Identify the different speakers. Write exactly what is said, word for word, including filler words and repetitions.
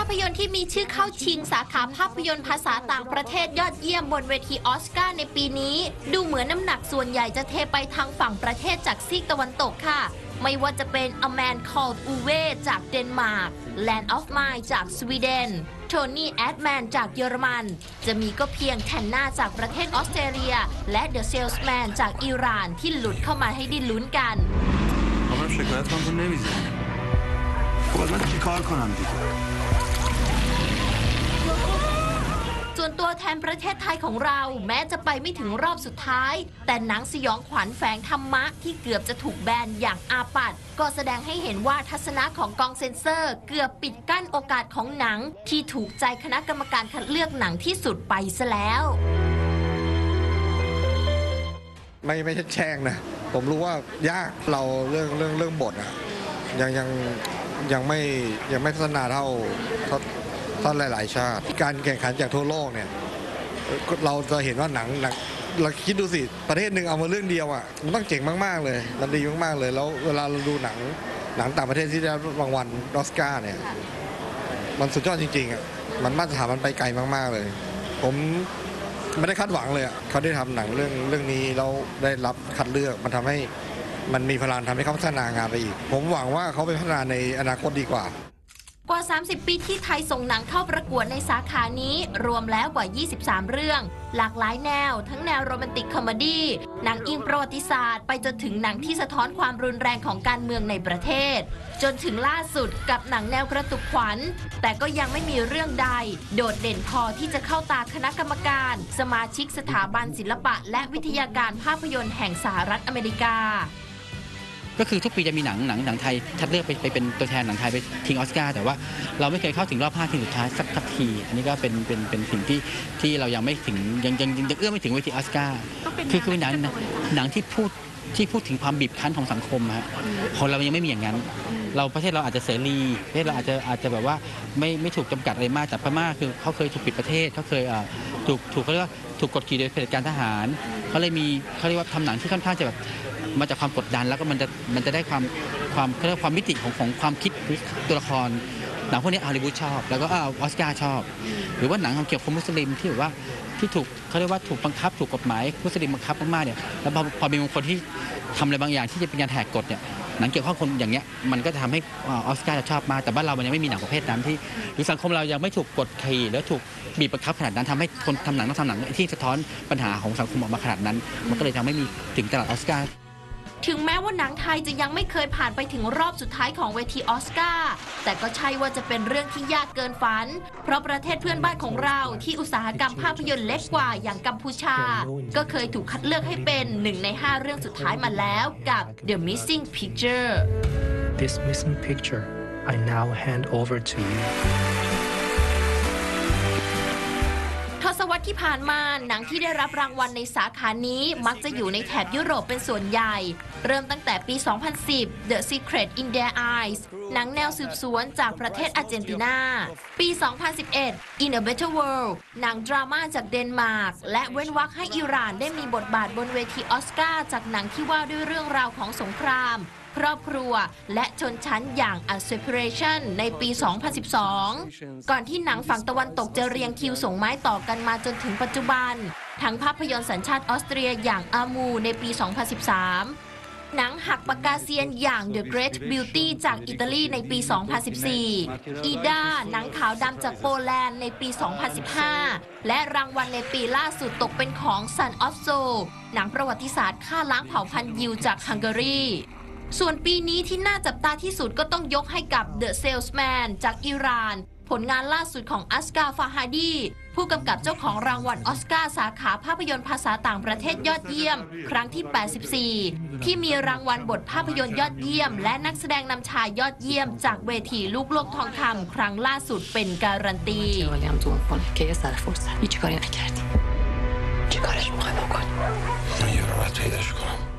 Speaker 1: าพยนตร์ที่มีชื่อเข้าชิงสาขาภาพยนตร์ภาษาต่างประเทศยอดเยี่ยมบนเวทีออสการ์ในปีนี้ดูเหมือนน้ำหนักส่วนใหญ่จะเทไปทางฝั่งประเทศจากซีกตะวันตกค่ะไม่ว่าจะเป็น A Man Called Ove จากเดนมาร์ก Land of Mine จากสวีเดน Tony Erdmann จากเยอรมันจะมีก็เพียงแทนนาจากประเทศออสเตรเลียและ The Salesman จากอิหร่านที่หลุดเข้ามาให้ได้ลุ้นกันส่วนตัวแทนประเทศไทยของเราแม้จะไปไม่ถึงรอบสุดท้ายแต่หนังสยองขวัญแฝงธรรมะที่เกือบจะถูกแบนอย่างอาปัดก็แสดงให้เห็นว่าทัศนะของกองเซ็นเซอร์เกือบปิดกั้นโอกาสของหนังที่ถูกใจคณะกรรมการคัดเลือกหนังที่สุดไปซะแล้ว
Speaker 2: ไม่ไม่ใช่แช่งนะผมรู้ว่ายากเราเรื่องเรื่องเรื่องบทอะยังยังยังไม่ยังไม่พัฒนาเท่าเท่าเท่าหลายๆชาติการแข่งขันจากทั่วโลกเนี่ยเราจะเห็นว่าหนังหนังเราคิดดูสิประเทศหนึ่งเอามาเรื่องเดียวอ่ะมันต้องเจ๋งมากๆเลยมันดีมากๆเลยแล้วเวลาเราดูหนังหนังต่างประเทศที่ได้รางวัลออสการ์เนี่ยมันสุดยอดจริงๆอ่ะมันมาตรฐานมันไปไกลมากๆเลยผมไม่ได้คาดหวังเลยอ่ะเขาได้ทำหนังเรื่องเรื่องนี้แล้วได้รับคัดเลือกมันทำให้มันมีพลังทำให้เขาพัฒนางานไปอีกผมหวังว่าเขาไปพัฒนาในอนาคตดีกว่
Speaker 1: ากว่าสามสิบปีที่ไทยส่งหนังเข้าประกวดในสาขานี้รวมแล้วกว่ายี่สิบสามเรื่องหลากหลายแนวทั้งแนวโรแมนติกคอมเมดี้หนังอิงประวัติศาสตร์ไปจนถึงหนังที่สะท้อนความรุนแรงของการเมืองในประเทศจนถึงล่าสุดกับหนังแนวกระตุกขวัญแต่ก็ยังไม่มีเรื่องใดโดดเด่นพอที่จะเข้าตาคณะกรรมการสมาชิกสถาบันศิลปะและวิทยาการภาพยนตร์แห่งสหรัฐอเมริกา
Speaker 3: ก็คือทุกปีจะมีหนังหนังหนังไทยคัดเลือกไปไปเป็นตัวแทนหนังไทยไปชิงออสการ์แต่ว่าเราไม่เคยเข้าถึงรอบห้าทีสุดท้ายสักสักทีอันนี้ก็เป็นเป็นเป็นสิ่งที่ที่เรายังไม่ถึงยังยังยังเอื้อมไม่ถึงเวทีออสการ์คือคือหนังหนังที่พูดที่พูดถึงความบีบคั้นของสังคมฮะของเรายังไม่มีอย่างนั้นเราประเทศเราอาจจะเสรีประเทศเราอาจจะอาจจะแบบว่าไม่ไม่ถูกจำกัดอะไรมากแต่พม่าคือเขาเคยถูกปิดประเทศเขาเคยถูกถูกเขาเรียกว่าถูกกดขี่โดยเผด็จการทหารเขาเลยมีเขาเรียกว่าทำหนังที่ค่อนข้างจะแบบมาจากความกดดันแล้วก็มันจะมันจะได้ความความเขาเรียกความมิติของของความคิดตัวละครหนังพวกนี้ฮอลลีวูดชอบแล้วก็ออสการ์ชอบหรือว่าหนังเกี่ยวกับมุสลิมที่แบบว่าที่ถูกเขาเรียกว่าถูกบังคับถูกกฎหมายมุสลิมบังคับมากๆเนี่ยแล้วพอพอมีบางคนที่ทำอะไรบางอย่างที่จะเป็นการแหกกฎเนี่ยหนังเกี่ยวข้องคนอย่างเงี้ยมันก็จะทำให้ออสการ์จะชอบมากแต่บ้านเรามันยังไม่มีหนังประเภทนั้นที่หรือสังคมเรายังไม่ถูกกดขี่แล้วถูกบีบบังคับขนาดนั้นทำให้คนทำหนังต้องทำหนังที่สะท้อนปัญหาของสังคมออกมาขนาดนั้นมันก็เลยทำให้มีถึงตลาดออสการ์
Speaker 1: ถึงแม้ว่าหนังไทยจะยังไม่เคยผ่านไปถึงรอบสุดท้ายของเวทีออสการ์แต่ก็ใช่ว่าจะเป็นเรื่องที่ยากเกินฝันเพราะประเทศเพื่อนบ้านของเราที่อุตสาหกรรมภาพยนตร์เล็กกว่าอย่างกัมพูชาก็เคยถูกคัดเลือกให้เป็นหนึ่งในห้าเรื่องสุดท้ายมาแล้วกับ The Missing Picture
Speaker 4: This missing picture I now hand over to you
Speaker 1: ทศวรรษที่ผ่านมาหนังที่ได้รับรางวัลในสาขานี้มักจะอยู่ในแถบยุโรปเป็นส่วนใหญ่เริ่มตั้งแต่ปี สองพันสิบ The Secret in Their Eyes หนังแนวสืบสวนจากประเทศอาร์เจนตินาปี สองพันสิบเอ็ด In a Better World หนังดราม่าจากเดนมาร์กและเว้นวรรคให้อิหร่านได้มีบทบาทบนเวทีออสการ์จากหนังที่ว่าด้วยเรื่องราวของสงครามครอบครัวและชนชั้นอย่าง A Separation ในปี สองพันสิบสอง ก่อนที่หนังฝั่งตะวันตกจะเรียงคิวส่งไม้ต่อกันมาจนถึงปัจจุบันทั้งภาพยนตร์สัญชาติออสเตรียอย่างอามูในปี สองพันสิบสาม หนังหักปากกาเซียนอย่าง The Great Beauty จากอิตาลีในปี สองพันสิบสี่ อีดาหนังขาวดำจากโปแลนด์ในปี สองพันสิบห้า และรางวัลในปีล่าสุดตกเป็นของ Son of Soul หนังประวัติศาสตร์ฆ่าล้างเผ่าพันธุ์ยิวจากฮังการีส่วนปีนี้ที่น่าจับตาที่สุดก็ต้องยกให้กับ The Salesman จากอิหร่านผลงานล่าสุดของอัสกาฟาฮาดีผู้กำกับเจ้าของรางวัลออสการ์สาขาภาพยนตร์ภาษาต่างประเทศยอดเยี่ยมครั้งที่ แปดสิบสี่ ที่มีรางวัลบทภาพยนตร์ยอดเยี่ยมและนักแสดงนำชายยอดเยี่ยมจากเวทีลูกโลกทองคำครั้งล่าสุดเป็นการันตี